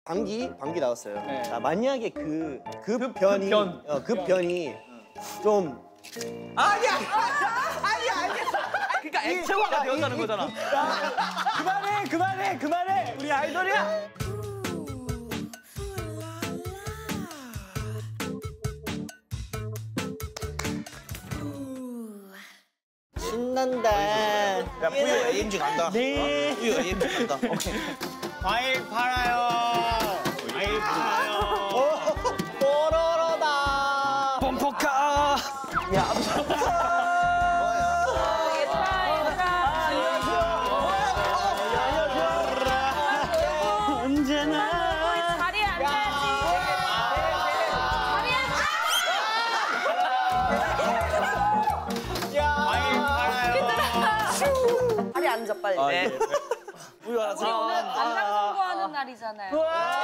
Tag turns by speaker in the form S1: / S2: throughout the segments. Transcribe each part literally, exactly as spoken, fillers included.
S1: 방귀 방귀 나왔어요.
S2: 네.
S1: 아, 만약에 그 급변이
S2: 급변.
S1: 어, 급변이 좀
S2: 아니야! 아니야, 알겠어! 그러니까 액체화가 되었다는 거잖아. 그만해, 그만해, 그만해! 우리 아이돌이야!
S1: 신난다.
S3: 야, 뿌유 에이엠지 간다.
S1: 네.
S3: 어? 뿌유 에이엠지 간다. 오케이.
S2: 과일 팔아요! 과일 팔아요!
S1: 뽀로로다.
S2: pompo카!
S1: 야, 언제나
S4: 자리에 앉아야지.
S2: 과일 팔아요!
S4: 자리에 앉아 빨리.
S1: 아,
S2: 네.
S1: 네.
S3: 뿌유 하나
S4: 우리 오늘 반장 선거하는 날이잖아요.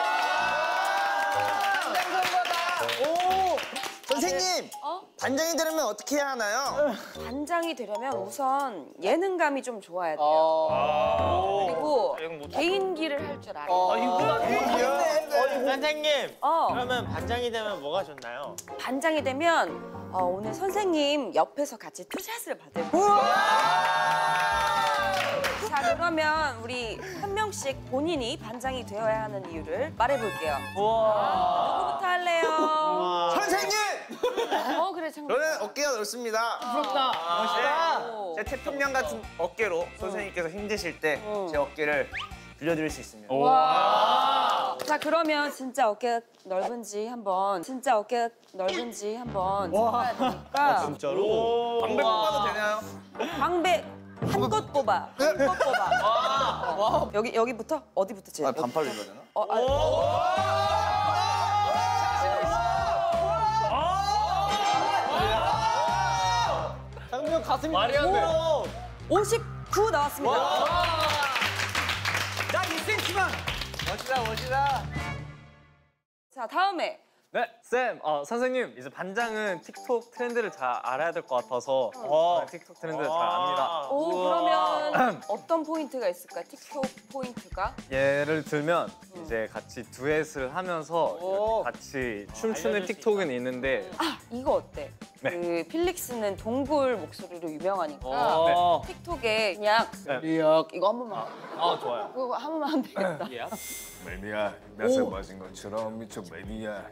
S3: 오! 선생님!
S4: 어?
S3: 반장이 되려면 어떻게 해야 하나요?
S4: 반장이 되려면 우선 예능감이 좀 좋아야 돼요. 그리고 개인기를 할 줄 알아요.
S2: 아, 이거
S5: 선생님,
S4: 어.
S5: 그러면 반장이 되면 뭐가 좋나요?
S4: 반장이 되면 어, 오늘 선생님 옆에서 같이 투샷을 받을 거예요. 자, 그러면 우리 한 명씩 본인이 반장이 되어야 하는 이유를 말해볼게요. 누구부터 할래요?
S3: 선생님!
S4: 어, 그래, 장난.
S3: 저는 어깨가 넓습니다.
S2: 부럽다. 멋있다.
S4: 오.
S3: 제 태평양 같은 어깨로 선생님께서 힘드실 때 제 어깨를 빌려드릴 수 있습니다.
S4: 와. 자, 그러면 진짜 어깨가 넓은지 한번, 진짜 어깨가 넓은지 한번 봐야 되니까.
S1: 진짜로?
S3: 방백 뽑아도 되나요?
S4: 방백 한 껏 뽑아. 한 껏 뽑아. 여기 여기부터 어디부터 제?
S3: 아, 반팔로 입어야 되나?
S4: 어, 아,
S1: 장면 가슴이
S2: 말이 안 돼.
S4: 오십구 나왔습니다.
S2: 나 이 센티미터! 멋지다, 멋지다.
S4: 자, 다음에
S6: 네, 쌤, 어, 선생님, 이제 반장은 틱톡 트렌드를 잘 알아야 될 것 같아서 어, 틱톡 트렌드를 잘 압니다.
S4: 오, 그러면 어떤 포인트가 있을까? 틱톡 포인트가?
S6: 예를 들면 이제 같이 듀엣을 하면서 이렇게 같이 춤추는 틱톡은 있는데
S4: 아, 이거 어때?
S6: 네.
S4: 그 필릭스는 동굴 목소리로 유명하니까
S2: 어.
S4: 틱톡에 그냥
S6: 네.
S4: 리역 이거 한 번만
S2: 아, 좋아요.
S4: 그거 한 번만 하면 되겠다.
S7: 매니악, 낯을 맞은 것처럼 미쳐 매니악.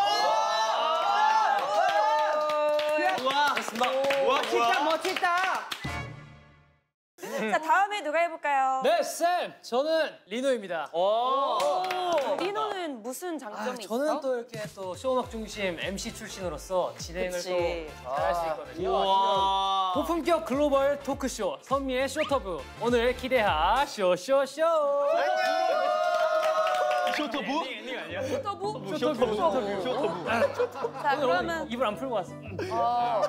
S2: 우와, 우와, 진짜 멋지다.
S4: 자, 다음에 누가 해볼까요?
S8: 네, 쌤! 저는 리노입니다.
S4: 리노는 무슨
S8: 아,
S4: 장점이 있어?
S8: 저는 또 이렇게 또 쇼음악 중심 엠씨 출신으로서 진행을
S4: 그치.
S8: 또 잘할 수 있거든요.
S2: 우와.
S8: 고품격 글로벌 토크쇼 선미의 쇼터브 오늘 기대하 쇼쇼쇼.
S2: 쇼터부?
S4: 쇼터부?
S8: 쇼터부.
S4: 자,
S8: 오늘
S4: 그러면
S8: 입을 안 풀고 왔습니다.
S4: 어.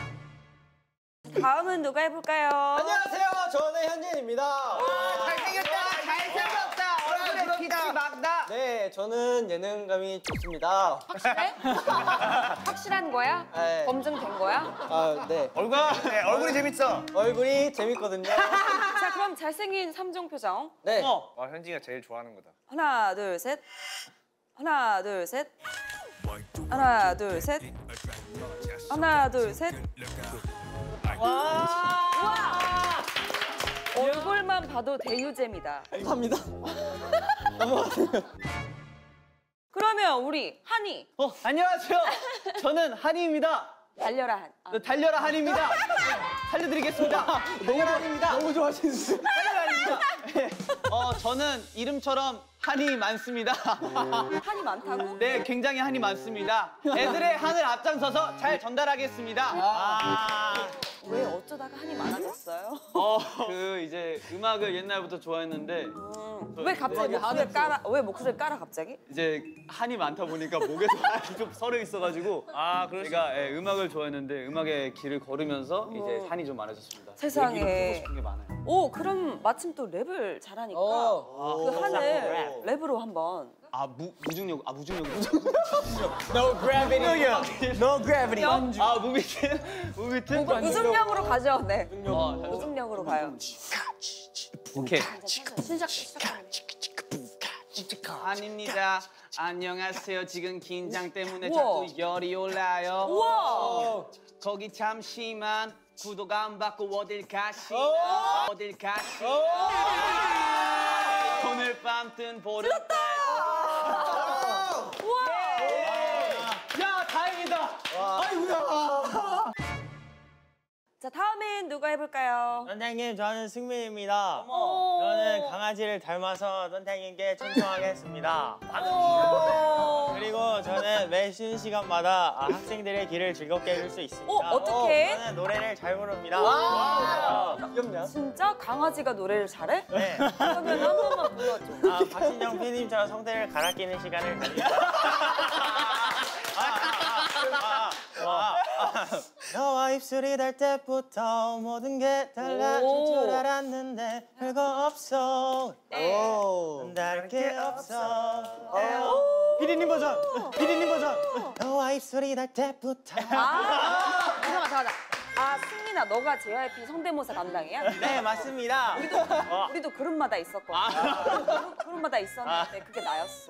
S4: 다음은 누가 해볼까요?
S1: 안녕하세요. 저는 현진입니다.
S2: 잘생겼다, 잘생겼다. 얼굴에 빛이 막 나.
S1: 네, 저는 예능감이 좋습니다.
S4: 확실해? 확실한 거야?
S1: 네.
S4: 검증된 거야?
S1: 아, 네.
S3: 얼굴, 네, 얼굴이 재밌어.
S1: 얼굴이 재밌거든요.
S4: 자, 그럼 잘생긴 삼종 표정.
S1: 네.
S2: 어.
S3: 와, 현진이가 제일 좋아하는 거다.
S4: 하나, 둘, 셋. 하나, 둘, 셋. 하나, 둘, 셋. 하나, 둘, 셋. 와! 얼굴만 봐도 대유잼이다.
S1: 감사합니다.
S4: 그러면 우리 한이
S2: 어, 안녕하세요. 저는 한이입니다.
S4: 달려라 한. 아,
S2: 달려라 한이입니다. 살려드리겠습니다. 달려라 한이입니다.
S1: 너무 좋아하시는데.
S2: 달려라 한이입니다. 네. 어, 저는 이름처럼 한이 많습니다.
S4: 한이 많다고?
S2: 네, 굉장히 한이 많습니다. 애들의 한을 앞장서서 잘 전달하겠습니다. 아.
S4: 왜 어쩌다가 한이 많아졌어요?
S2: 어, 그 이제 음악을 옛날부터 좋아했는데
S4: 음, 왜 갑자기 목소리를 깔아? 왜 목소리를 깔아 갑자기?
S2: 이제 한이 많다 보니까 목에서 한이 좀 서려 있어가지고 아, 제가 예, 음악을 좋아했는데 음악의 길을 걸으면서 이제 한이 좀 많아졌습니다.
S4: 세상에.
S2: 얘기를 하고 싶은 게 많아요.
S4: 오, 그럼 마침 또 랩을 잘하니까
S1: 어.
S4: 그 한을 랩으로 한번.
S2: 아, 무, 무중력, 아, 무중력.
S1: No gravity. No gravity.
S2: 아, 무비튼, 무비튼.
S4: 무중력으로 가죠. 네.
S2: 어,
S4: 무중력으로 가요.
S2: 오케이.
S4: 시작, 시작.
S2: 아닙니다. 안녕하세요. 지금 긴장 때문에
S4: 우와.
S2: 자꾸 열이 올라요.
S4: 우와.
S2: 거기 잠시만 구독 안 받고 어딜 가시나 어딜 가시나 오늘 밤 뜬 보름달
S1: 야 다행이다. 아이고야.
S4: 자, 다음엔 누가 해볼까요?
S5: 선생님, 저는 승민입니다.
S4: 오.
S5: 저는 강아지를 닮아서 선생님께 청소하겠습니다.
S4: 오.
S5: 그리고 저는 매 쉬는 시간마다 아, 학생들의 길을 즐겁게 해줄 수 있습니다.
S4: 어, 어떡해?
S5: 저는 노래를 잘 부릅니다.
S1: 귀엽냐?
S4: 진짜 강아지가 노래를 잘해?
S5: 네.
S4: 그러면 한 번만 불러줘.
S5: 아, 박진영 피디님처럼 성대를 갈아 끼는 시간을 가집니다. 너와 입술이 닿을 때부터 모든 게 달라질
S4: 오.
S5: 줄 알았는데 별거 없어.
S1: 오.
S5: 다를 게 없어.
S1: 피디님 버전. 피디님 버전.
S5: 너와 입술이 닿을 때부터.
S4: 아, 잠깐만, 잠깐만. 아, 승민아, 너가 제이와이피 성대모사 담당이야?
S5: 네, 맞습니다.
S4: 우리도, 우리도 그룹마다 있었거든. 그룹, 그룹마다 있었는데 그게 나였어.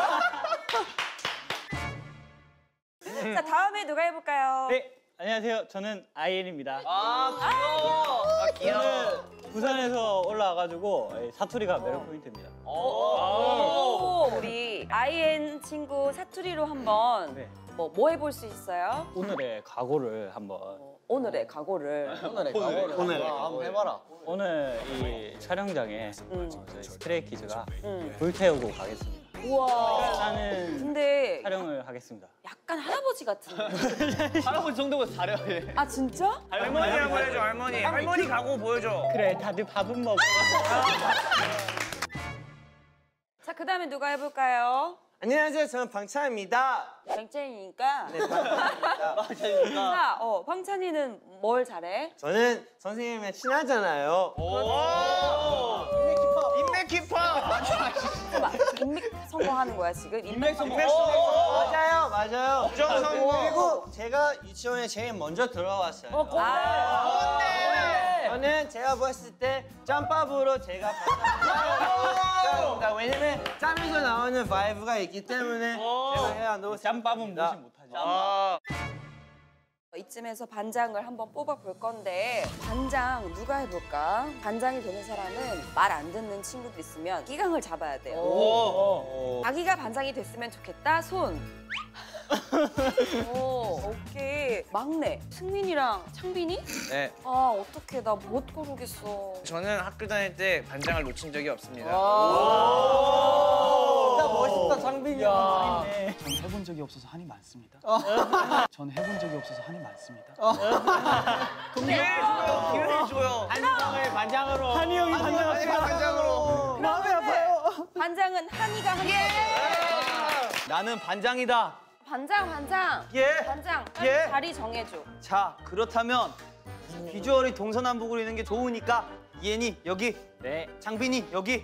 S4: 자, 다음에 누가 해볼까요?
S9: 네, 안녕하세요. 저는 아이엔입니다.
S2: 아 귀여워. 아 귀여워.
S9: 저는 부산에서 올라와가지고 사투리가 매력 포인트입니다.
S4: 오, 우리 아이엔 친구 사투리로 한번
S9: 네.
S4: 뭐, 뭐 해볼 수 있어요?
S9: 오늘의 각오를 한번.
S4: 오늘의 각오를.
S1: 오늘의 오늘 오늘 한번 해봐라.
S9: 오늘 이 촬영장에
S4: 음.
S9: 저희 스트레이키즈가
S4: 음.
S9: 불태우고 가겠습니다.
S4: 우와.
S9: 나는
S4: 근데
S9: 촬영을 하겠습니다.
S4: 약간 할아버지 같은데.
S2: 할아버지 정도면 잘해요. 얘.
S4: 아, 진짜?
S3: 할머니라고 해줘 할머니. 할머니 가고 보여줘.
S9: 그래, 다들 밥은 먹어.
S4: 자, 그 다음에 누가 해볼까요?
S5: 안녕하세요. 저는 방찬입니다.
S4: 뱅찬이니까.
S5: 네, 방찬입니다.
S4: 자, 어, 방찬이는 뭘 잘해?
S5: 저는 선생님이랑 친하잖아요.
S3: 인맥 키퍼.
S4: 잠깐만, 인맥 성공하는 거야, 지금? 인맥 성공.
S5: 맞아요, 맞아요.
S3: 우정 성공.
S5: 그리고 제가 유치원에 제일 먼저 들어왔어요.
S4: 어, 아,
S5: 저는 제가 보았을 때 짬밥으로 제가 봤습니다. 왜냐면 짬에서 나오는 바이브가 있기 때문에 제가 해야 한다고
S9: 짬밥은 무시 못하죠.
S3: 아.
S4: 이쯤에서 반장을 한번 뽑아볼 건데 반장 누가 해볼까? 반장이 되는 사람은 말 안 듣는 친구도 있으면 기강을 잡아야 돼요.
S5: 오.
S4: 자기가 반장이 됐으면 좋겠다. 손. 오, 오케이. 막내 승민이랑 창빈이?
S3: 네.
S4: 아, 어떡해. 나 못 고르겠어.
S3: 저는 학교 다닐 때 반장을 놓친 적이 없습니다.
S1: 진짜 멋있다 장빈이 형.
S8: 전 해본 적이 없어서 한이 많습니다. 전 해본 적이 없어서 한이 많습니다.
S3: 기회 줘요. 기회 줘요.
S5: 반장을 반장으로.
S1: 한이 형이 반장.
S3: 반장으로.
S1: 마음이 아파요.
S4: 반장은 한이가 한.
S2: 나는 반장이다.
S4: 반장, 반장.
S2: 예.
S4: 반장, 빨리
S2: 예.
S4: 자리 정해줘.
S2: 자 그렇다면 비주얼이 동서남북으로 있는 게 좋으니까 이엔이 여기.
S9: 네.
S2: 장빈이 여기.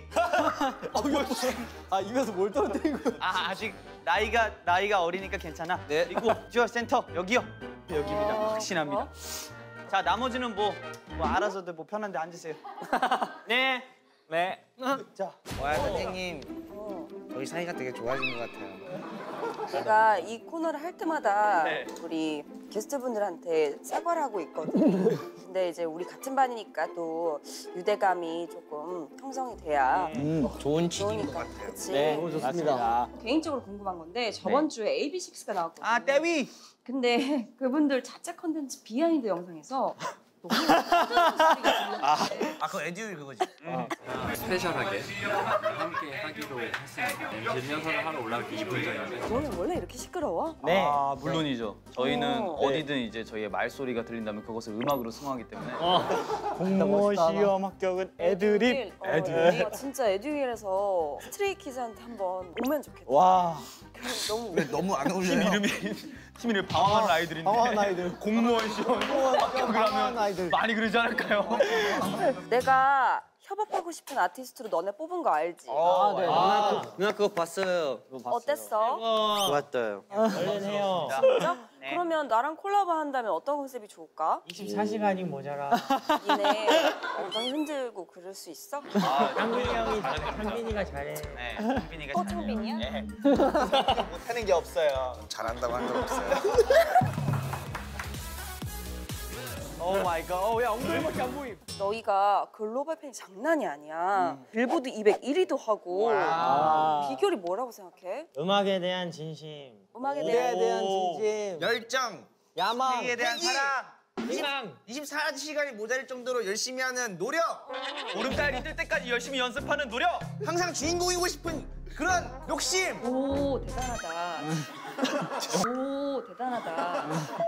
S1: 아 입에서 뭘 떨어뜨린 거야?
S2: 아 아직 나이가 나이가 어리니까 괜찮아. 네. 그리고 비주얼 센터 여기요. 여기입니다.
S4: 어,
S2: 확신합니다.
S4: 어?
S2: 자 나머지는 뭐, 뭐 알아서들 뭐 편한데 앉으세요.
S9: 네. 네.
S2: 자
S3: 와 선생님. 저희 사이가 되게 좋아진 것 같아요.
S4: 제가 이 코너를 할 때마다
S2: 네.
S4: 우리 게스트분들한테 사과를 하고 있거든요. 근데 이제 우리 같은 반이니까 또 유대감이 조금 형성이 돼야
S3: 좋은 취지인 것
S4: 좋으니까.
S3: 같아요.
S4: 그치?
S1: 너무 좋습니다.
S4: 개인적으로 궁금한 건데 저번 주에 에이비식스가 나왔거든요.
S2: 아 떼위.
S4: 근데 그분들 자체 컨텐츠 비하인드 영상에서 너무 힘든 소리가 들렸는데
S3: 아 그거 에듀윌 그거지.
S10: 스페셜하게 함께 하기로 했습니다. 연설을 하러 올라올 게 이 분 전인데
S4: 너는 원래 이렇게 시끄러워?
S9: 네.
S2: 아 물론이죠. 저희는
S4: 어.
S2: 어디든 이제 저희의 말소리가 들린다면 그것을 음악으로 승화하기 때문에.
S9: 공무원 시험 합격은 애드립.
S4: 어, 애드립. 진짜 에듀윌에서 스트레이키즈한테 한번 오면 좋겠다.
S1: 와.
S4: 너무
S3: 너무 안 어울려요.
S2: 이름이 팀 이름이 방황하는 아이들인데.
S1: 방황하는 아이들.
S2: 공무원 시험 합격을
S1: 방황하는
S2: 하면
S1: 아이들.
S2: 많이 그러지 않을까요?
S4: 내가 협업하고 싶은 아티스트로 너네 뽑은 거 알지?
S5: 아, 네. 누나, 그, 누나 그거 봤어요.
S4: 어땠어?
S5: 좋았어요. 얼른 해요.
S4: 진짜? 그러면 나랑 콜라보 한다면 어떤 컨셉이 좋을까?
S5: 이십사 시간이 모자라.
S4: 니네 엉덩이 흔들고 그럴 수 있어?
S5: 한빈이 형이, 한빈이가 잘해.
S3: 네, 한빈이가
S4: 또 창빈이야?
S3: 네. 못하는 게 없어요.
S7: 잘한다고 한 적 없어요.
S1: 오 마이 갓. 어, 야 엉덩이밖에 안 보임.
S4: 너희가 글로벌 팬이 장난이 아니야. 빌보드 이백일 위도 하고. 비결이 뭐라고 생각해?
S5: 음악에 대한 진심.
S4: 음악에
S1: 무대에
S4: 대한
S1: 대한 진심.
S3: 열정,
S1: 야망.
S3: 우리에 대한 사랑,
S5: 희망.
S3: 이십사 시간이 모자랄 정도로 열심히 하는 노력,
S2: 보름달이 뜰 때까지 열심히 연습하는 노력.
S3: 항상 주인공이고 싶은 그런 욕심.
S4: 오 대단하다. 오 대단하다.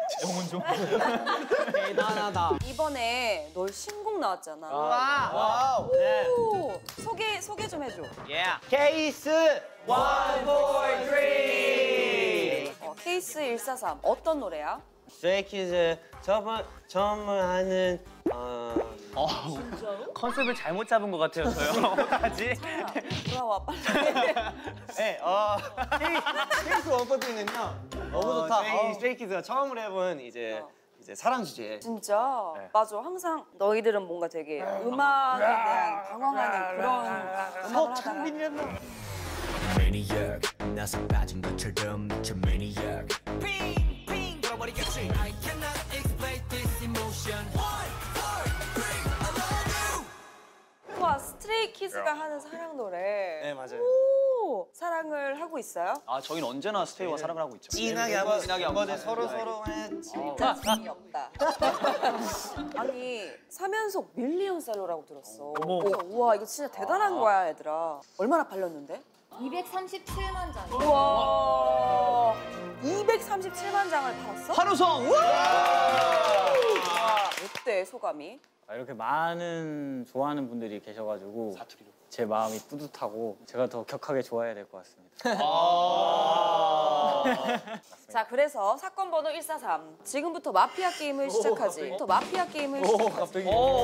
S1: 대단하다.
S4: 이번에 널 신곡 나왔잖아.
S3: 와우.
S4: 오, 소개 소개 좀 해줘.
S5: 케이스
S3: One boy dream.
S4: 어, 케이스 일사삼 어떤 노래야?
S5: 스트레이키즈 저번 처음 하는 어,
S2: 컨셉을 잘못 잡은 것 같아요, 저요. 어떡하지?
S4: 돌아와 빨리.
S5: 네, 어, 케이스 원포트는요 너무 좋다.
S3: 어.
S5: 저희 스트레이키즈가 처음으로 해본 이제 이제 사랑 주제.
S4: 진짜 맞아. 항상 너희들은 뭔가 되게 음악에 대한 방황하는 그런 음악을 하다가
S11: Maniac 나서 빠진 것처럼 미쳐 Maniac 핑핑 돌아버리겠지 I cannot explain this emotion One, four, three, I love you
S4: 와 스트레이키즈가 하는 사랑 노래.
S5: 네 맞아요.
S4: 오 사랑을 하고 있어요?
S2: 아, 저희는 언제나 스테이와 사랑을 하고 있죠.
S3: 진하게 하고
S2: 진하게 하고
S5: 멤버들 서로 서로 해.
S4: 진짜 재미없다. 아니 삼 연속 밀리언셀러라고 들었어. 그래서 우와 이거 진짜 대단한 거야 얘들아. 얼마나 팔렸는데?
S12: 이백삼십칠만 장.
S4: 우와 이백삼십칠만 장을 팔았어?
S2: 한우성!
S4: 어때 소감이?
S9: 아, 이렇게 많은 좋아하는 분들이 계셔가지고 제 마음이 뿌듯하고 제가 더 격하게 좋아해야 될 것 같습니다.
S4: 자 그래서 사건 번호 일사삼 지금부터 마피아 게임을 시작하지. 또 마피아 게임을 시작하지.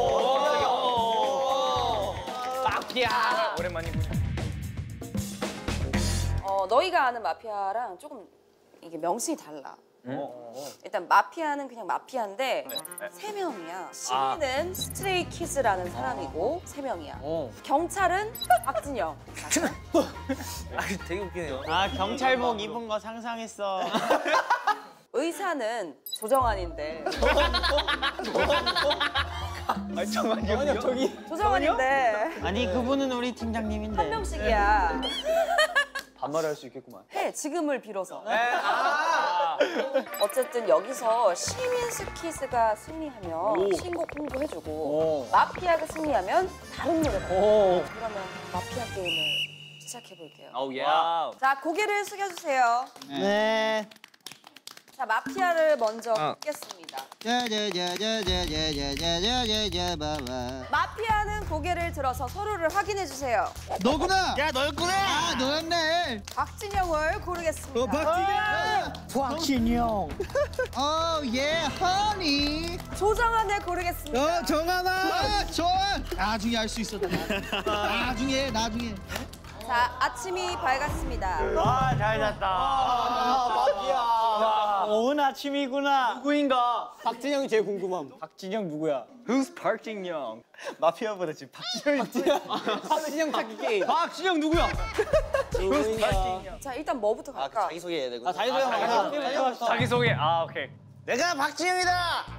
S2: 마피아! 오랜만이군요.
S4: 어, 너희가 아는 마피아랑 조금 이게 명칭이 달라. 일단 마피아는 그냥 마피아인데 세 명이야. 시민은 스트레이 키즈라는 사람이고 세 명이야. 경찰은 박진영.
S3: 되게 웃기네요.
S5: 아 경찰복 입은 거 상상했어.
S4: 의사는 조정환인데.
S2: 아니, 정환이요?
S1: 저기
S4: 조정환인데
S5: 아니 그분은 우리 팀장님인데.
S4: 한 명씩이야.
S2: 반말을 할 수 있겠구만.
S4: 해 지금을 빌어서. 어쨌든 여기서 시민 스키즈가 승리하면 신곡 홍보해주고 마피아가 승리하면 다른 노래가. 그러면 마피아 게임을 시작해 볼게요.
S2: 오, 예.
S4: 자 고개를 숙여주세요.
S5: 네.
S4: 자 마피아를 먼저 묻겠습니다. 마피아는 고개를 들어서 서로를 확인해 주세요.
S5: 너구나. 야 너였구나. 아 너였네.
S4: 박진영을 고르겠습니다.
S5: 어, 박진영. 박진영. 어 예, 허니.
S4: 조정환을 고르겠습니다.
S5: 어 정하나. 정한. 나중에 알 수 있어. 나중에 나중에.
S4: 자 아침이 밝았습니다.
S5: 아 잘 잤다.
S1: 아, 마피아.
S5: 오은 아침이구나.
S1: 누구인가? 박진영이 제일 궁금함.
S5: 박진영 누구야?
S2: Who's 박진영?
S5: 마피아보다 지금 박진영이.
S1: 박진영 찾기 게임.
S2: 박진영 누구야?
S1: 누구인가?
S4: 자 일단 뭐부터 갈까?
S3: 자기 소개해야 되고.
S1: 아 자기소개 한번 해.
S2: 자기소개. 아, 오케이.
S3: 내가 박진영이다.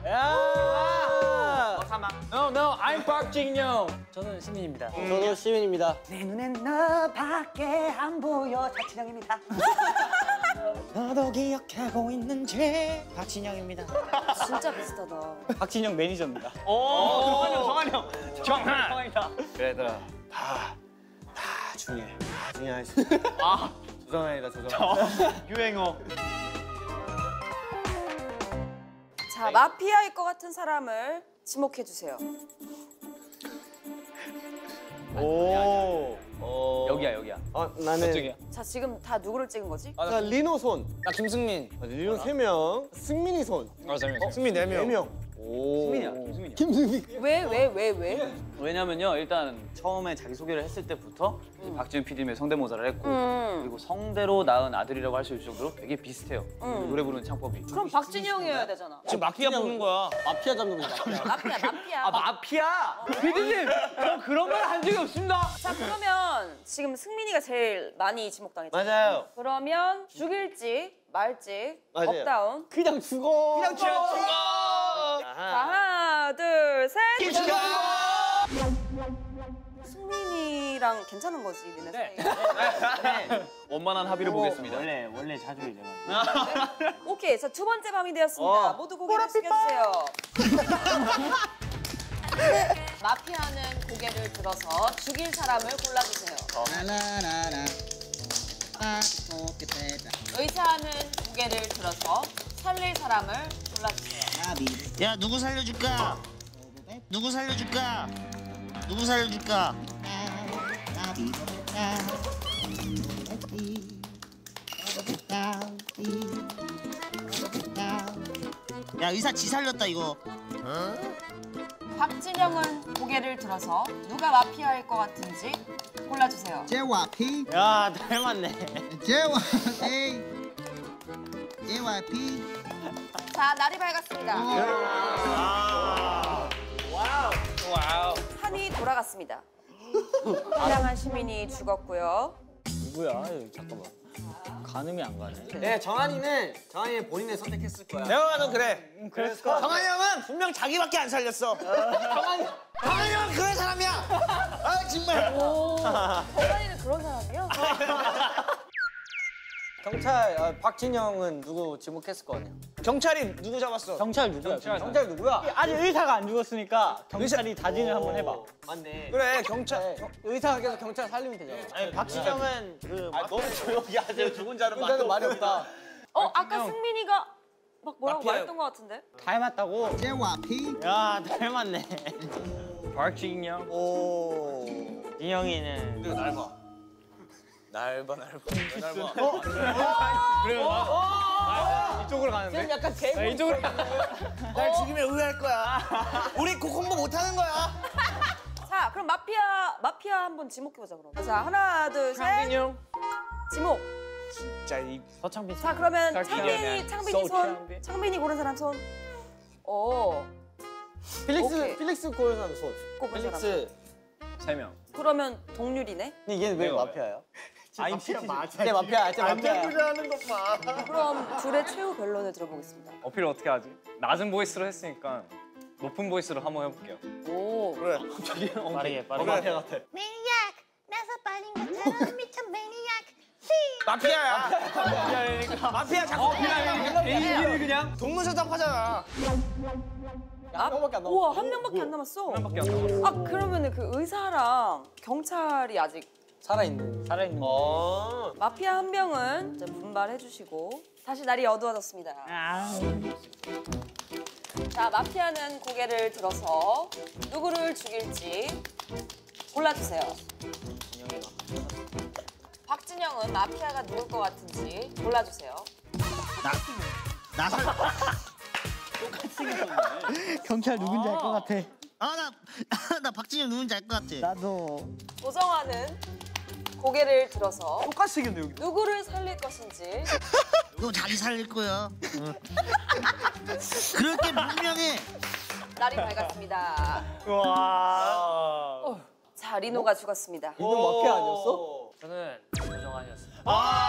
S1: 야.
S2: 사망.
S8: No, no, I'm 박진영. 저는 시민입니다.
S1: 저도 시민입니다.
S5: 내 눈엔 너밖에 안 보여. 박진영입니다. 너도 기억하고 있는지 박진영입니다.
S4: 진짜 비슷하다.
S5: 박진영 매니저입니다.
S2: 오, 정환이 형, 정환이 형. 정환. 정환이다.
S3: 그래도 다, 다 중요해. 다 중요할 수 있어.
S2: 아,
S3: 조정환이다, 조정환.
S2: 유행어.
S4: 자 마피아일 것 같은 사람을 지목해 주세요.
S3: 오.
S2: 여기야, 여기야.
S1: 아 나는
S4: 자 지금 다 누구를 찍은 거지?
S1: 나 리노 손.
S2: 나 김승민.
S1: 리노 세 명. 승민이 손.
S2: 아, 재밌어.
S3: 승민 네 명.
S1: 네 명.
S2: 김수민이야, 김수민이야.
S1: 김수미.
S4: 왜, 왜, 왜, 왜?
S2: 왜냐면요, 일단 처음에 자기소개를 했을 때부터 이제 박지윤 피디님의 성대모사를 했고
S4: 음.
S2: 그리고 성대로 낳은 아들이라고 할 수 있을 정도로 되게 비슷해요.
S4: 음.
S2: 노래 부르는 창법이.
S4: 그럼 박진이 형이어야 되잖아.
S3: 지금 마피아 뽑는 거야.
S1: 마피아 잡는 거지. 마피아.
S4: 마피아, 마피아.
S2: 아, 마피아! 피디님! 저 그런 말 한 적이 없습니다.
S4: 자, 그러면 지금 승민이가 제일 많이 지목당했잖아.
S5: 맞아요.
S4: 그러면 죽일지 말지
S5: 맞아요.
S4: 업다운.
S1: 그냥 죽어.
S5: 그냥 죽어.
S4: 자, 하나, 둘, 셋. 승민이랑 괜찮은 거지, 니네 사이.
S2: 원만한 합의를 보겠습니다.
S9: 원래 원래 자주 이래가지고.
S4: 오케이, 자, 두 번째 밤이 되었습니다. 모두 고개를 숙여주세요. 마피아는 고개를 들어서 죽일 사람을 골라주세요. 의사는 고개를 들어서 살릴 사람을 골라주세요.
S13: 야 누구 살려줄까? 누구 살려줄까? 누구 살려줄까? 야 의사 지 살렸다 이거.
S4: 박진영은 고개를 들어서 누가 마피아일 것 같은지 골라주세요.
S13: 제이와이피.
S5: 야 닮았네.
S13: 제이와이. 제이와이피.
S4: 자, 날이 밝았습니다.
S5: 와우. 와우.
S4: 판이 돌아갔습니다. 사랑한 시민이 죽었고요.
S9: 누구야? 잠깐만. 가늠이 안 가네.
S5: 네, 정한이는 정한이는 본인을 선택했을 거야. 내가 봐도 그래. 응, 그랬을 거야.
S13: 정한이 형은 분명 자기밖에 안 살렸어. 정한이 정한이 형은 그런 사람이야. 아 정말.
S4: 정한이는 그런 사람이야?
S5: 경찰 어, 박진영은 누구 지목했을 거 아니야? 경찰이 누구 잡았어?
S9: 경찰 누구야?
S5: 경찰, 경찰 누구야?
S9: 아직 의사가 안 죽었으니까 경찰이 다진을 한번 해봐.
S5: 맞네. 그래 경찰 경, 의사가 계속 경찰 살리면 되잖아. 아니 박진영은 그 아, 너무 조용히 하세요. 죽은 자는 말이, 말이 없다.
S4: 어, 아까 승민이가 막 뭐라고
S5: 마피아.
S4: 말했던 것 같은데?
S9: 닮았다고?
S13: 제이와이피.
S9: 야 닮았네. 박진영.
S5: 오.
S9: 진영이는
S3: 이거 날 봐. 날 봐, 날 봐. 날 봐.
S6: 그래. 이쪽으로 가는데.
S5: 좀 약간 대구.
S6: 이쪽으로.
S13: 날 죽이면 의외할 거야. 우리 그 공부 못하는 거야.
S4: 자, 그럼 마피아 마피아 한번 지목해보자 그럼. 자, 하나, 둘, 셋.
S6: 창빈형.
S4: 지목.
S5: 진짜 이
S9: 서창빈.
S4: 자, 그러면
S6: 창빈이.
S4: 창빈이 창빈이 손.
S6: 창빈.
S4: 창빈이 고른 사람 손. 오.
S5: 필릭스
S4: 오케이.
S5: 필릭스 고른 사람 손.
S4: 꼽은 사람.
S5: 필릭스.
S6: 세 명.
S4: 그러면 동률이네.
S5: 근데 얘는 왜 마피아야?
S6: 아임 시티.
S5: 쟤 마피아, 쟤 마피아.
S13: 하는 것 봐.
S4: 그럼 둘의 최후 변론을 들어보겠습니다.
S6: 어필을 어떻게 하지? 낮은 보이스로 했으니까 높은 보이스로 한번 해볼게요.
S4: 오.
S5: 그래.
S9: 빠르게 빠르게.
S5: 마피아 같아.
S12: 매니악 나서 빠진 것처럼 미쳐 매니악
S3: 마피아야.
S5: 마피아 자꾸
S2: 개인기를 그냥.
S3: 동문서답 하잖아.
S5: 한 명밖에 안 남았어.
S4: 우와, 한 명밖에 안 남았어.
S6: 한 명밖에 안 남았어.
S4: 아, 그러면은 그 의사랑 경찰이 아직
S5: 살아있는.
S9: 살아있는.
S5: 어.
S4: 마피아 한 명은 이제 분발해 주시고 다시 날이 어두워졌습니다. 자, 마피아는 고개를 들어서 누구를 죽일지 골라주세요. 박진영은 마피아가 누굴 것 같은지 골라주세요.
S13: 나 살.
S9: 경찰 누군지 알 것 같아.
S13: 아나 나 박진영 누군지 알 것 같아.
S9: 나도.
S4: 조정아는 고개를 들어서
S2: 똑같이 생겼네 여기.
S4: 누구를 살릴 것인지.
S13: 너 자기 살릴 거야. 그럴 게 분명해.
S4: 날이 밝았습니다.
S5: 와.
S4: 자, 리노가 죽었습니다.
S5: 이거 마피아 아니었어?
S9: 저는 조정환이었습니다.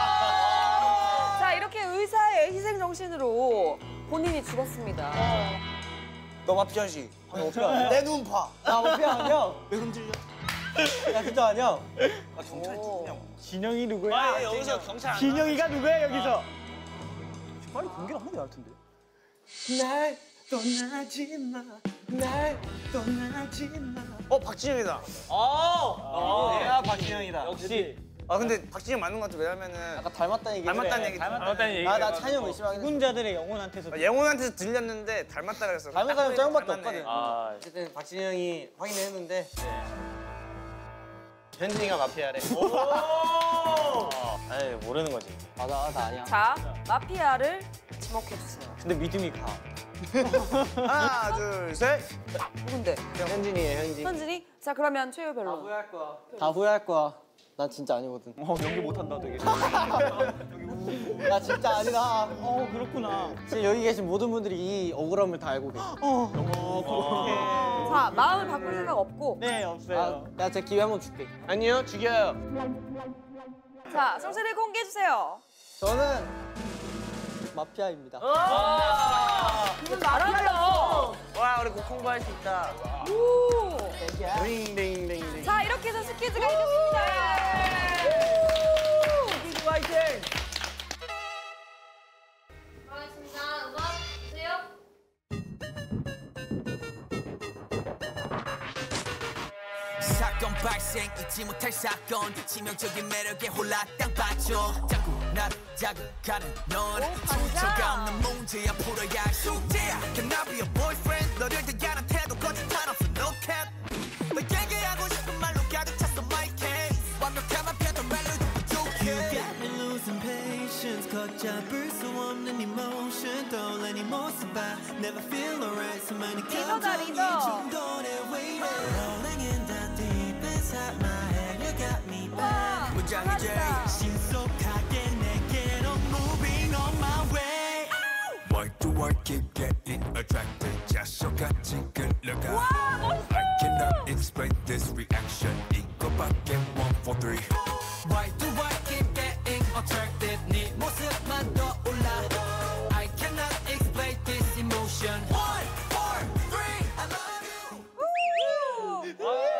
S4: 자, 이렇게 의사의 희생 정신으로 본인이 죽었습니다.
S3: 너 마피아지?
S5: 마피아 아니야?
S3: 내 눈 봐.
S5: 나 마피아 아니야?
S3: 왜 흔들려?
S5: 야 진짜 아니야?
S3: 아, 경찰 누구냐?
S9: 진영이 누구야?
S3: 아, 여기서 경찰 안
S9: 진영이가 누구야 여기서?
S2: 빨리 공개를 한번 나을 텐데.
S5: 날 떠나지 마. 날 떠나지 마.
S3: 어, 박진영이다.
S5: 어. 내가 박진영이다.
S6: 역시.
S3: 아, 근데 박진영 맞는 것 같아. 왜냐면은
S5: 약간 닮았다는 얘기.
S3: 닮았다는 얘기.
S6: 닮았다는 얘기.
S5: 아나 찬영 의심하긴 했어.
S9: 죽은자들의 영혼한테서.
S3: 아, 영혼한테서 들렸는데 닮았다 그랬어.
S5: 닮은 사람 짱밖에
S3: 닮았네.
S5: 없거든.
S6: 아.
S5: 어쨌든 박진영이 확인을 했는데 현진이가 마피아래.
S9: 에이 모르는 거지.
S5: 맞아, 나 아니야.
S4: 자, 마피아를 지목해 주세요.
S9: 근데 믿음이 가.
S3: 하나, 둘, 셋.
S4: 누군데?
S5: 현진이에요, 현진.
S4: 현진이? 자 그러면 최유 별로.
S5: 후회할 거야.
S1: 다 후회할 거야. 나 진짜 아니거든.
S2: 어 연기 못한다 되게.
S1: 나 진짜 아니다. 어 그렇구나. 지금 여기 계신 모든 분들이 이 억울함을 다 알고 계셔. 어.
S4: 자 마음을 바꿀 생각 없고.
S1: 네 없어요. 아, 내가 제 기회 한번 줄게.
S5: 아니요, 죽여요.
S4: 자 성실히 공개해 주세요.
S1: 저는 마피아입니다.
S4: 그건 말하죠.
S5: 와, 우리 곧 공부할 수 있다.
S4: 오.
S5: 링링링링.
S4: 자 이렇게 해서 스키즈가 이겼습니다.
S5: 스키즈 화이팅!
S12: 고맙습니다. 음악 주세요.
S11: 사건 발생 잊지 못할 사건 치명적인 매력에 홀라 땅 빠져 자꾸 나를 자극하는 넌 출처가 없는 문제야 풀어야 할 숙제야 Can I be your boyfriend 너를 대하는 태도 거짓말 없어 no cap 너에게 하고 싶은 말로 가득 찼어 my case 완벽한 편한 말로도 부족해 You got me losing patience 걷잡을 수 없는 emotion 떠올리니 모습 봐 Never feel alright 수많은 감정이 충돌해 waiting Rolling in the deep inside my head You got me back 문장이 제일 신속하게 내게로 moving on my way Why do I keep getting attracted 자석같이 끌려가 I cannot explain this reaction 이거밖에 one, four, three Why do I keep getting attracted 네 모습만 떠올라 I cannot explain this emotion One, four, three I love you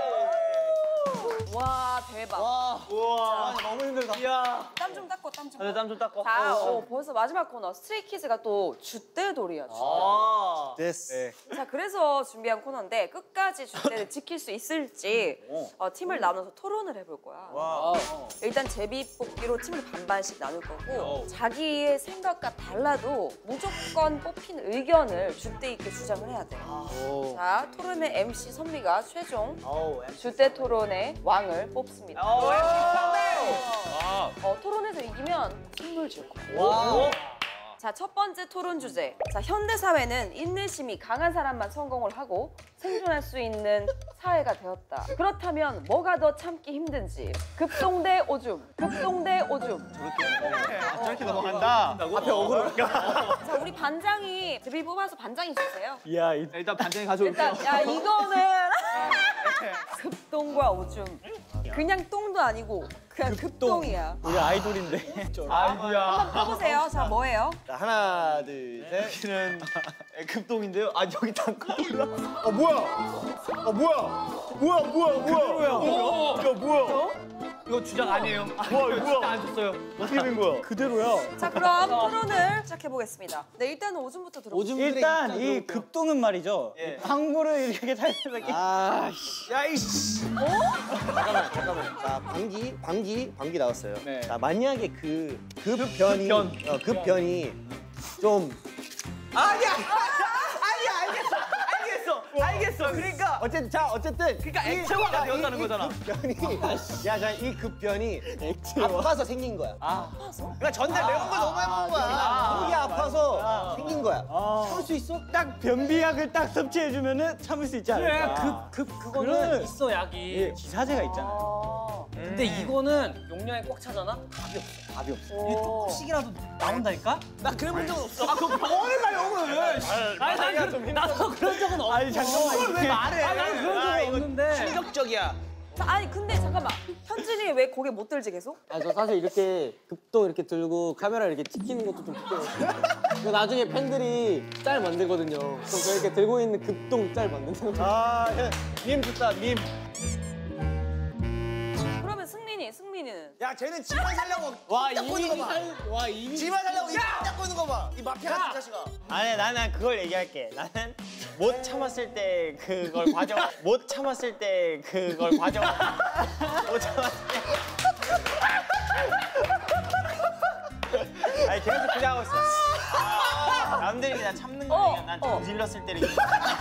S4: 와 대박.
S1: 와, 우와, 너무 힘들다. 이야.
S4: 땀 좀 닦고 땀 좀.
S2: 땀 좀 닦고.
S4: 자, 어, 벌써 마지막 코너 스트레이키즈가 또 줏대돌이야. 줏대돌.
S2: 아.
S1: 됐어. 네.
S4: 자, 그래서 준비한 코너인데 끝까지 줏대를 지킬 수 있을지 어, 팀을 나눠서 토론을 해볼 거야.
S1: 와.
S4: 일단 제비 뽑기로 팀을 반반씩 나눌 거고 자기의 생각과 달라도 무조건 뽑힌 의견을 줏대 있게 주장을 해야 돼.
S1: 오.
S4: 자, 토론의 엠씨 선미가 최종
S2: 어우,
S4: 줏대 토론의 왕을 뽑습니다.
S2: 어우,
S4: 어, 토론에서 이기면 선물 줄 거야.
S1: 와.
S4: 자, 첫 번째 토론 주제. 자, 현대 사회는 인내심이 강한 사람만 성공을 하고 생존할 수 있는 사회가 되었다. 그렇다면 뭐가 더 참기 힘든지. 급동 대 오줌. 급동 대 오줌.
S2: 저렇게 넘어간다.
S1: 앞에 억울해.
S4: 자, 우리 반장이 제비 뽑아서 반장이 주세요.
S1: 이야,
S2: 일단 반장이 가져올게요.
S4: 일단 야, 이거는 급동과 오줌. 그냥 똥도 아니고 그냥 급동이야.
S1: 우리 아이돌인데.
S2: 아이고야.
S4: 한번 뽑으세요. 자, 뭐예요?
S1: 자, 하나, 둘, 셋.
S2: 여기는 급동인데요. 아 여기 담고 올라.
S7: 어 뭐야? 어 뭐야? 뭐야 뭐야 뭐야?
S2: 오!
S7: 이거 뭐야?
S2: 이거 주장 아니에요.
S7: 뭐야 이거?
S2: 안 줬어요.
S7: 어떻게 된 거야?
S1: 그대로야.
S4: 자, 그럼 토론을 시작해 보겠습니다. 네, 일단은 오줌부터 들어보세요.
S1: 오줌 일단 이 급동은 말이죠. 항구를 이렇게 살면서 아,
S2: 야 이씨.
S5: 잠깐만, 잠깐만. 자, 방귀, 방귀, 방귀 나왔어요.
S1: 네.
S5: 자, 만약에 그 급변이,
S2: 급변.
S5: 어, 급변이 좀
S2: 아니야. 아니야 알겠어. 알겠어. 알겠어. 그러니까
S5: 어쨌든 자, 어쨌든
S2: 그러니까 액체화가 되었다는 거잖아.
S5: 급변이 야, 자, 이 급변이 아파서 생긴 거야.
S3: 그러니까 전날 매운 걸 너무 해먹은 거야.
S5: 속이 아파서 생긴 거야. 참을 수 있어?
S1: 딱 변비약을 딱 섭취해주면은 참을 수 있지
S8: 그래,
S1: 않을까.
S8: 그, 그, 그거는 있어, 약이.
S1: 예, 기사제가 있잖아.
S8: 근데 이거는 용량이 꽉 차잖아? 답이 없어.
S1: 답이 없어.
S8: 혹시라도 나온다니까?
S3: 나 그래 본 적은 없어.
S2: 아 그럼 병원을 가요 오늘.
S8: 아니, 난 그, 나도 그런 적은 없어.
S1: 아니, 잠깐만.
S2: 그걸 왜 말해?
S8: 아니, 나는 그런 적은 없는데.
S3: 충격적이야.
S4: 자, 아니 근데 잠깐만. 현진이 왜 고개 못 들지 계속?
S1: 아, 저 사실 이렇게 급동 이렇게 들고 카메라 이렇게 찍히는 것도 좀 부끄러워요. 나중에 팬들이 짤 만들거든요. 그럼 저 이렇게 들고 있는 급동 짤 만든다고.
S5: 아, 님 좋다, 님.
S4: 그러면 승민이, 승민이는
S3: 야 쟤는 지만 살려고
S1: 와,
S3: 딱 꼬는 거
S1: 이미
S3: 봐.
S1: 살, 와, 이미.
S3: 지만 살려고 이딱 꼬는 거 봐. 이 마피아 같은 자식아.
S5: 아니, 나는 그걸 얘기할게. 나는 못 참았을 때 그걸 과정, 못 참았을 때 그걸 과정, 못 참았을 때. 아니, 계속 그냥 하고 있어. 아, 남들이 그냥 참는
S4: 어,
S5: 거니까 난
S4: 어.
S5: 저질렀을 때를.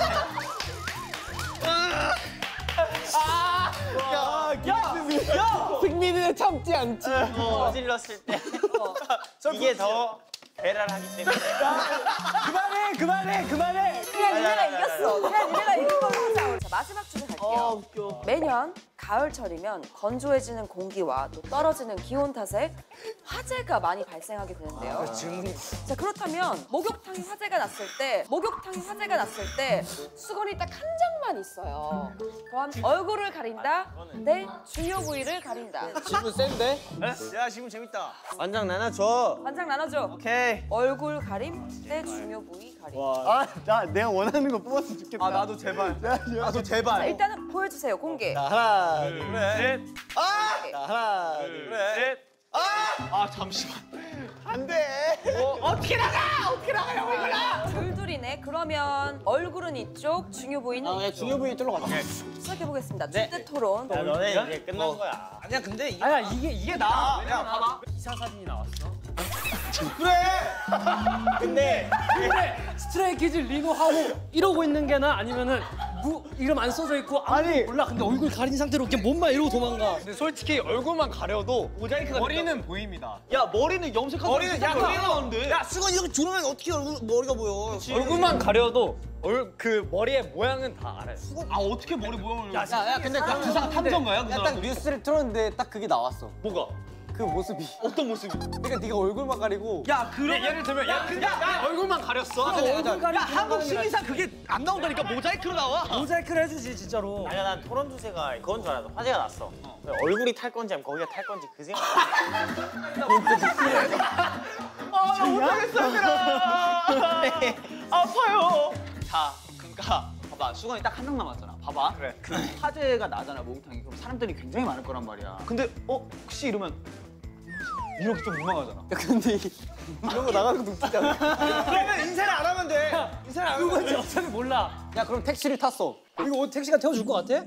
S1: 야, 야, 승민이는 참지 않지.
S5: 저질렀을 때 이게 더 배를 하기 때문에.
S1: 그만해, 그만해, 그만해.
S4: 그냥 니네가 이겼어. 그냥 니네가 이긴 걸로 하자. 자, 마지막 주제 갈게요.
S1: 아, 웃겨.
S4: 매년 가을철이면 건조해지는 공기와 또 떨어지는 기온 탓에 화재가 많이 발생하게 되는데요. 자, 그렇다면 목욕탕에 화재가 났을 때 목욕탕에 화재가 났을 때 수건이 딱 한 장만 있어요. 그럼 얼굴을 가린다 대 중요 부위를 가린다.
S1: 지금 센데?
S3: 야 지금 재밌다.
S5: 완장 나눠줘.
S4: 반장 나눠줘.
S3: 오케이.
S4: 얼굴 가림 대 중요 부위 가림.
S1: 아, 나 내가 원하는 거 뽑았으면 좋겠다.
S3: 아 나도 제발. 나도
S4: 자,
S3: 제발.
S4: 일단은 보여주세요. 공개.
S1: 하나, 둘,
S3: 그래.
S4: 공개.
S1: 하나, 둘,
S3: 그래. 아 잠시만. 안 돼.
S13: 어, 어떻게 나가? 어떻게 나가요 이거라?
S4: 둘둘이네. 그러면 얼굴은 이쪽, 중요 부위는
S1: 아, 그냥
S4: 이쪽.
S1: 중요 부위 뚫러 가자.
S4: 시작해 보겠습니다. 주대 토론.
S5: 야, 너네 이제 끝난 거야.
S3: 아니야 근데 이게
S8: 아니야 이게 이게 나.
S3: 야 봐봐.
S8: 기사 사진이 나왔어.
S3: 그래. 근데
S8: 근데 스트레이키즈 리노하고 이러고 있는 게나 아니면은 무 이름 안 써져 있고 아니 몰라. 근데 얼굴 가린 상태로 그냥 몸만 이러고 도망가.
S2: 근데 솔직히 얼굴만 가려도
S3: 모자이크가
S2: 머리는 보입니다.
S3: 야 머리는 염색하고
S2: 머리는
S3: 야
S2: 진짜
S3: 머리가 나오는데. 야 수건 이렇게 두르면 어떻게 얼굴 머리가 보여?
S6: 얼굴만 가려도 얼, 그 머리의 모양은 다 알아요.
S3: 아 어떻게 머리 모양을?
S1: 야, 야, 근데 그
S3: 부상 탐정가요? 그
S1: 야, 딱
S3: 사람?
S1: 뉴스를 틀었는데 딱 그게 나왔어.
S3: 뭐가?
S1: 그 모습이.
S3: 어떤 모습이?
S1: 그러니까 네가 얼굴만 가리고.
S3: 야 그러면
S2: 예를 들면 야, 야, 야, 얼굴만 가렸어.
S1: 얼굴 가리고
S3: 야 한국 시기상 그게 안 나온다니까 모자이크로 나와.
S8: 모자이크를 해주지 진짜로.
S5: 아니야 난 토론 주제가 그건 줄 알았어. 화제가 났어. 얼굴이 탈 건지 아니면 거기가 탈 건지 그 생각.
S3: 아 못하겠어 얘들아. 아파요. 자 그러니까 봐봐 수건이 딱 한 장 남았잖아. 봐봐. 그래. 그 화재가 나잖아 목욕탕이. 그럼 사람들이 굉장히 많을 거란 말이야. 근데 어 혹시 이러면 이렇게 좀 민망하잖아.
S1: 야, 근데 이- 이런 거 나가는 거 웃기잖아.
S3: 그러면 인사를 안 하면 돼. 인사를 안 하면
S8: 누군지 어차피 몰라.
S1: 야, 그럼 택시를 탔어.
S8: 이거 어디 택시가 태워줄 것 같아?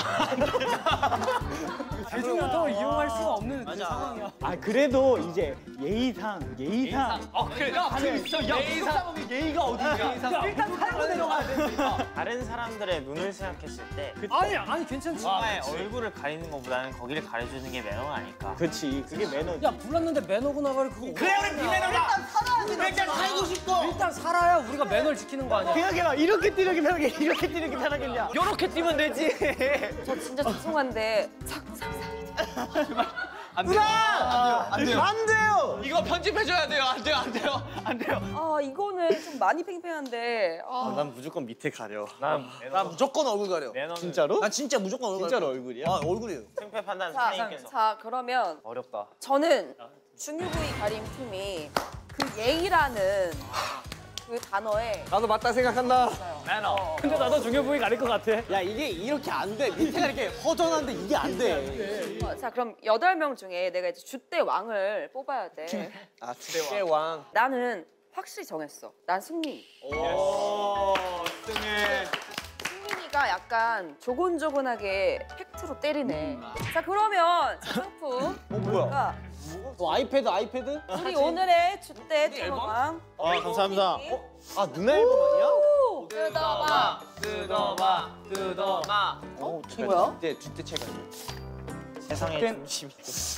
S8: 대중교통을 이용할 수가 없는 그 상황이야.
S5: 아 그래도 이제 예의상 예의상.
S2: 아 그래. 야 재밌어. 야 예의상.
S3: 예의가 어디야?
S8: 일단 살고 내려가야 돼.
S5: 다른 사람들의 눈을 생각했을 때
S8: 아니 아니 괜찮지.
S5: 정말 얼굴을 가리는 것보다는 거기를 가려주는 게 매너가 아닐까.
S1: 그렇지. 그게 매너지.
S8: 야 불렀는데 매너고 나발이 그거.
S3: 그래 우리 비매너다. 일단 살고 싶어.
S8: 일단 살아야 우리가 매너를 지키는 거 아니야.
S5: 생각해봐. 이렇게 뛰는 게 편하게 이렇게 뛰는 게 편하겠냐.
S3: 이렇게 뛰면 되지.
S4: 저 진짜 죄송한데 상상이
S2: 안 돼요.
S3: 안 돼요. 안 돼요.
S2: 이거 편집해줘야 돼요. 안 돼요. 안 돼요. 안 돼요.
S4: 아 이거는 좀 많이 팽팽한데. 아.
S5: 난 무조건 밑에 가려.
S6: 난
S3: 나 무조건 얼굴 가려.
S5: 매너는
S1: 진짜로?
S3: 난 진짜 무조건 얼굴
S1: 진짜로
S3: 가려.
S1: 얼굴이야?
S3: 아 얼굴이에요.
S5: 승패 판단
S4: 자,
S5: 선생님께서.
S4: 자 그러면
S6: 어렵다.
S4: 저는 중요 부위 가림 팀이 그 예의라는 그 단어에
S1: 나도 맞다 생각한다.
S2: 매너.
S8: 근데 나도 중요 부위 가릴 것 같아.
S1: 야, 이게 이렇게 안 돼. 밑에가 이렇게 허전한데 이게 안 돼.
S4: 어, 자 그럼 여덟 명 중에 내가 이제 주대 왕을 뽑아야 돼.
S1: 아, 주대 왕.
S4: 나는 확실히 정했어. 난 승민.
S2: 오 승민.
S4: 승민이가 약간 조곤조곤하게 팩트로 때리네. 자 그러면 자, 상품.
S1: 어, 뭐야? 어, 아이패드, 아이패드?
S4: 우리 오늘의 주대 토너왕.
S5: 아 감사합니다.
S1: 아, 누나 앨범 아니야?
S4: 뜯어봐.
S2: 뜯어봐. 뜯어봐.
S1: 어,
S4: 뭐야?
S1: 주대, 주대 책 아니야?
S5: 세상의 중심이.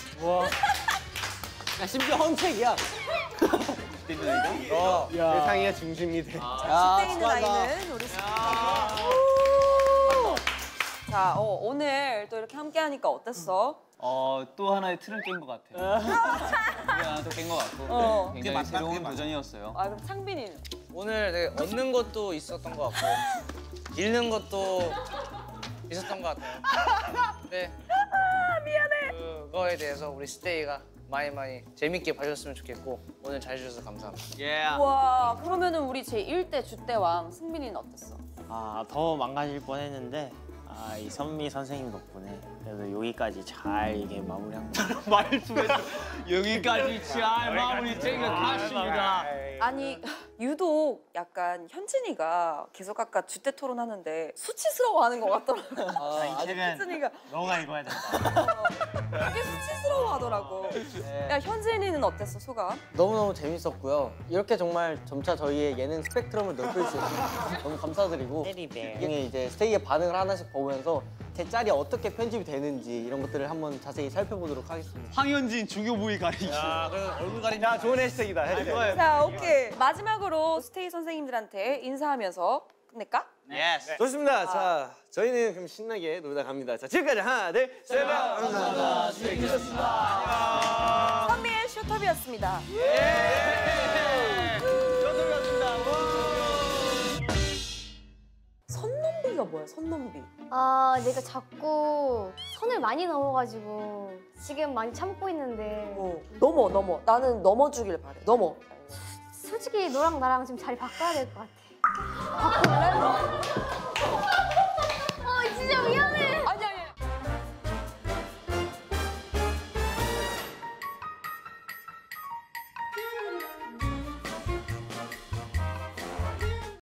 S1: 야, 심지어 헌책이야. 어, 세상의 중심이 돼. 야,
S4: 주대 있는 아이는 우리 승민이. 자 어, 오늘 또 이렇게 함께하니까 어땠어?
S2: 어또 하나의 틀을 깬 것 같아요. 이게 하나 또 깬 것 같고
S4: 어.
S2: 굉장히
S3: 맞다,
S2: 새로운
S3: 그게 맞다.
S2: 도전이었어요.
S4: 아 그럼 상빈이는?
S5: 오늘 되게 얻는 것도 있었던 것 같고 잃는 것도 있었던 것 같아요. 네.
S4: 아 미안해.
S5: 그거에 대해서 우리 스테이가 많이 많이 재밌게 봐줬으면 좋겠고 오늘 잘 해주셔서 감사합니다.
S2: 예.
S4: 와 그러면은 우리 제일 대 주대왕 승민이는 어땠어?
S9: 아, 더 망가질 뻔했는데 아, 이 선미 선생님 덕분에 그래도 여기까지 잘 이게 마무리한 거.
S2: 말투에서 여기까지 잘 마무리 생각하십니다.
S4: 아니 유독 약간 현진이가 계속 아까 주대 토론하는데 수치스러워하는 것 같더라고.
S9: 아, 이 책은
S4: 현진이가
S9: 너가 읽어야 된다.
S4: 되게 수치스러워하더라고. 야 현진이는 어땠어 소감?
S1: 너무너무 재밌었고요. 이렇게 정말 점차 저희의 예능 스펙트럼을 넓힐 수 있어서 너무 감사드리고
S9: 때리배.
S1: 나중에 이제 스테이의 반응을 하나씩 보면서 제 짤이 어떻게 편집이 되는지 이런 것들을 한번 자세히 살펴보도록 하겠습니다.
S2: 황현진 중요 부위 가리기.
S5: 야, 그럼 얼굴 가리기. 야, 좋은 해시태그이다. 해시태그.
S4: 자, 오케이. 마지막으로 스테이 선생님들한테 인사하면서 끝낼까?
S5: 예스. 좋습니다. 자, 저희는 그럼 신나게 놀다 갑니다. 자, 지금까지 하나, 둘, 셋, 넷. 감사합니다.
S4: 안녕. 선미의 쇼톱이었습니다. 선넘비가 뭐야? 선넘비.
S14: 아, 내가 자꾸 선을 많이 넘어가지고 지금 많이 참고 있는데
S4: 어, 넘어, 넘어. 나는 넘어주길 바래. 넘어.
S14: 솔직히 너랑 나랑 지금 자리 바꿔야 될 것 같아.